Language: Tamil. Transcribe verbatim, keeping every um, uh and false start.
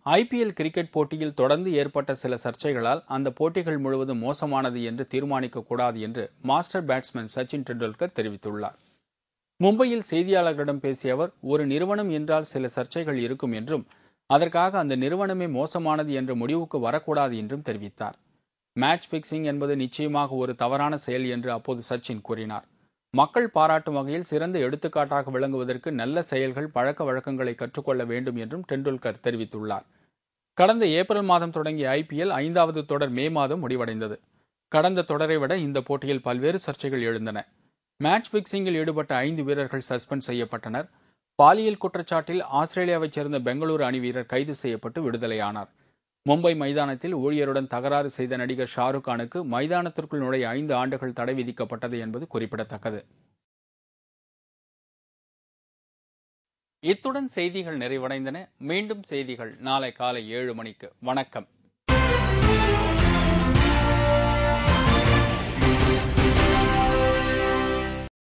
ஐபிஎல் கிரிக்கெட் போட்டியில் தொடர்ந்து ஏற்பட்ட சில சர்ச்சைகளால் அந்த போட்டிகள் முழுவதும் மோசமானது என்று தீர்மானிக்கக்கூடாது என்று மாஸ்டர் பேட்ஸ்மேன் சச்சின் டெண்டுல்கர் தெரிவித்துள்ளார். மும்பையில் செய்தியாளர்களிடம் பேசிய அவர், ஒரு நிறுவனம் என்றால் சில சர்ச்சைகள் இருக்கும் என்றும் அதற்காக அந்த நிறுவனமே மோசமானது என்ற முடிவுக்கு வரக்கூடாது என்றும் தெரிவித்தார். மேட்ச் பிக்சிங் என்பது நிச்சயமாக ஒரு தவறான செயல் என்று அப்போது சச்சின் கூறினார். மக்கள் பாராட்டும் வகையில் சிறந்த எடுத்துக்காட்டாக விளங்குவதற்கு நல்ல செயல்கள், பழக்க வழக்கங்களை கற்றுக்கொள்ள வேண்டும் என்றும் டெண்டுல்கர் தெரிவித்துள்ளார். கடந்த ஏப்ரல் மாதம் தொடங்கிய ஐபிஎல் ஐந்தாவது தொடர் மே மாதம் முடிவடைந்தது. கடந்த தொடரை விட இந்த போட்டியில் பல்வேறு சர்ச்சைகள் எழுந்தன. மேட்ச் பிக்சிங்கில் ஈடுபட்ட ஐந்து வீரர்கள் சஸ்பெண்ட் செய்யப்பட்டனர். பாலியல் குற்றச்சாட்டில் ஆஸ்திரேலியாவைச் சேர்ந்த பெங்களூரு அணி வீரர் கைது செய்யப்பட்டு விடுதலையானார். மும்பை மைதானத்தில் ஊழியருடன் தகராறு செய்த நடிகர் ஷாருக் கானுக்கு மைதானத்திற்குள் நுழைய ஐந்து ஆண்டுகள் தடை விதிக்கப்பட்டது என்பது குறிப்பிடத்தக்கது. இத்துடன் செய்திகள் நிறைவடைந்தன. மீண்டும் செய்திகள் நாளை காலை ஏழு மணிக்கு. வணக்கம்.